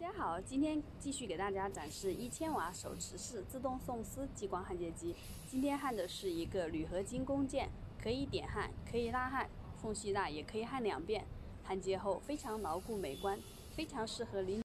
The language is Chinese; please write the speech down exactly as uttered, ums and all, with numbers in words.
家好，今天继续给大家展示一千瓦手持式自动送丝激光焊接机。今天焊的是一个铝合金工件，可以点焊，可以拉焊，缝隙大也可以焊两遍。焊接后非常牢固美观，非常适合临